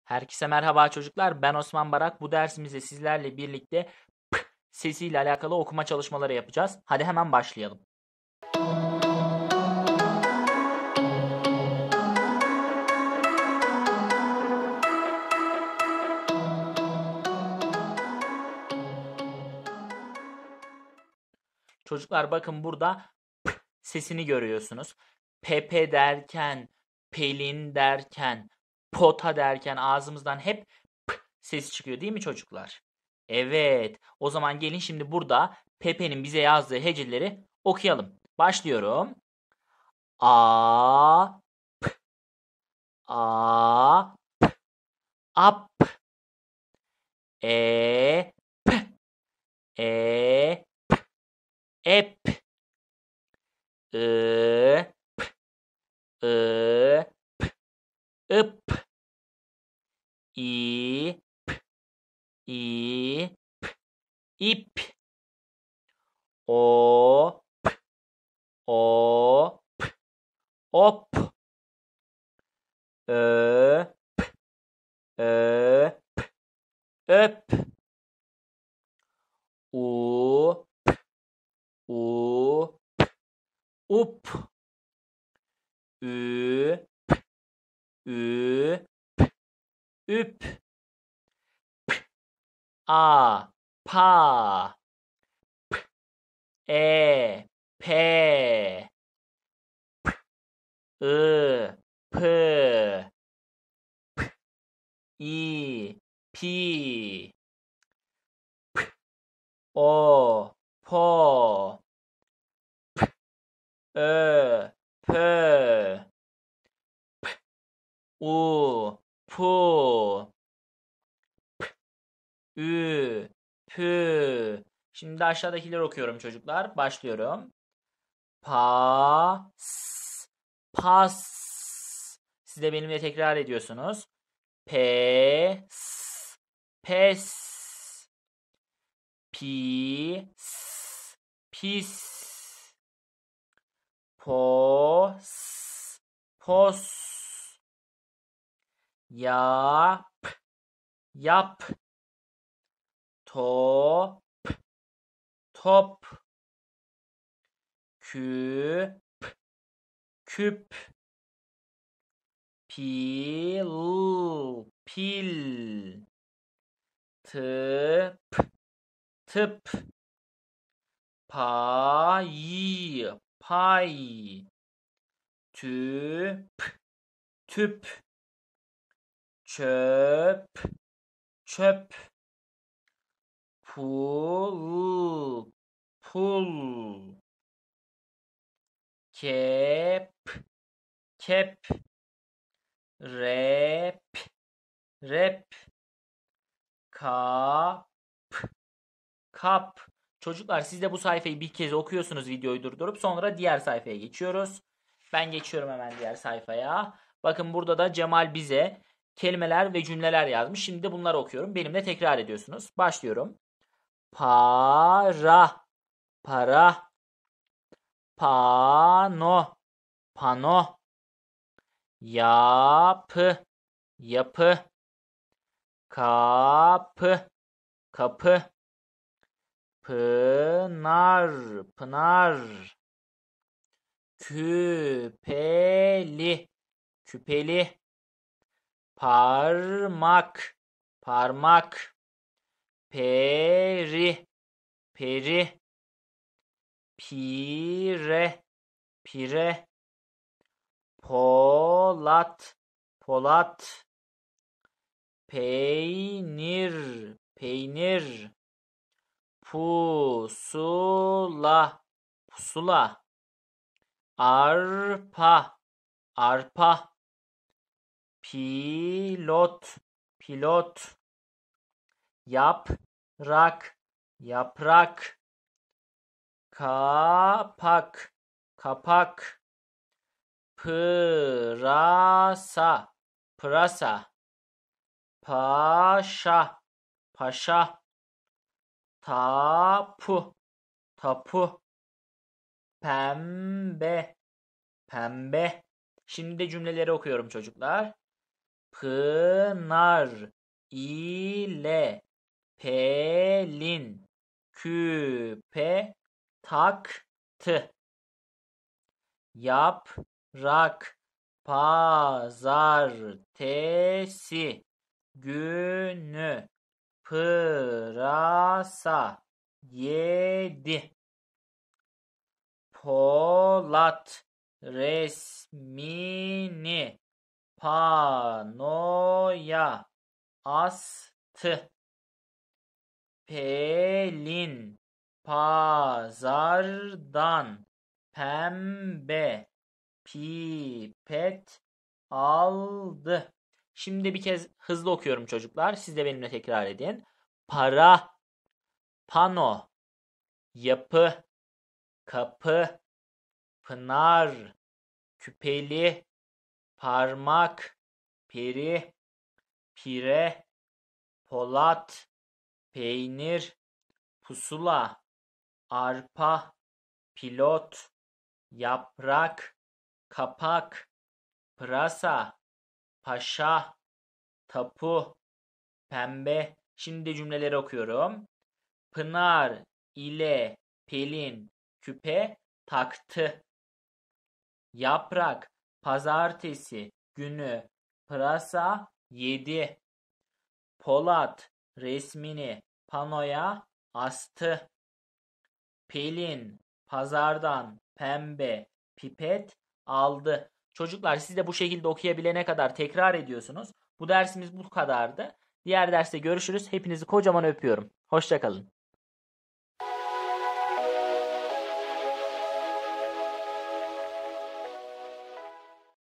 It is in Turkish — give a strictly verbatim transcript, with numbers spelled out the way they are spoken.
Herkese merhaba çocuklar. Ben Osman Barak. Bu dersimizde sizlerle birlikte p sesiyle alakalı okuma çalışmaları yapacağız. Hadi hemen başlayalım. Çocuklar bakın burada p sesini görüyorsunuz. Pepe derken, Pelin derken, pota derken ağzımızdan hep p sesi çıkıyor değil mi çocuklar? Evet. O zaman gelin şimdi burada Pepe'nin bize yazdığı heceleri okuyalım. Başlıyorum. A, A, ap, e, e, ep, ı, ı, ıp, i, i, ip, o, o, op, ö, ö, öp, u, u, up, ü, ü, üp, a, pa, e, pe, I, P, I, pi, o, po, ö, pö, u, pu, ü, pü. Şimdi aşağıdakileri okuyorum çocuklar. Başlıyorum. Pas, pas. Siz de benimle tekrar ediyorsunuz. Pes, pes. Pis, pis. Pos, pos. Yap, yap. Top, top. Küp, küp. Pil, pil. Tıp, tıp. Pay, pay. Tüp, tüp. Çöp, çöp. Pul, pul. Kep, kep. Rap, rap. Kap, kap. Çocuklar siz de bu sayfayı bir kez okuyorsunuz videoyu durdurup sonra diğer sayfaya geçiyoruz. Ben geçiyorum hemen diğer sayfaya. Bakın burada da Cemal bize kelimeler ve cümleler yazmış. Şimdi de bunları okuyorum. Benimle tekrar ediyorsunuz. Başlıyorum. Para, para. Pano, pano. Yapı, yapı. Kapı, kapı. Pınar, pınar. Küpeli, küpeli. Parmak, parmak. Peri, peri. Pire, pire. Polat, polat. Peynir, peynir. Pusula, pusula. Arpa, arpa. Pilot, pilot. Yaprak, yaprak. Kapak, kapak. Pırasa, pırasa. Paşa, paşa. Tapu, tapu. Pembe, pembe. Şimdi de cümleleri okuyorum çocuklar. Pınar ile Pelin küpe taktı. Yaprak pazartesi günü pırasa yedi. Polat resmini panoya astı. Pelin pazardan pembe pipet aldı. Şimdi bir kez hızlı okuyorum çocuklar. Siz de benimle tekrar edin. Para, pano, yapı, kapı, pınar, küpeli, parmak, peri, pire, polat, peynir, pusula, arpa, pilot, yaprak, kapak, pırasa, paşa, tapu, pembe. Şimdi cümleleri okuyorum. Pınar ile Pelin küpe taktı. Yaprak pazartesi günü pırasa yedi. Polat resmini panoya astı. Pelin pazardan pembe pipet aldı. Çocuklar siz de bu şekilde okuyabilene kadar tekrar ediyorsunuz. Bu dersimiz bu kadardı. Diğer derste görüşürüz. Hepinizi kocaman öpüyorum. Hoşça kalın.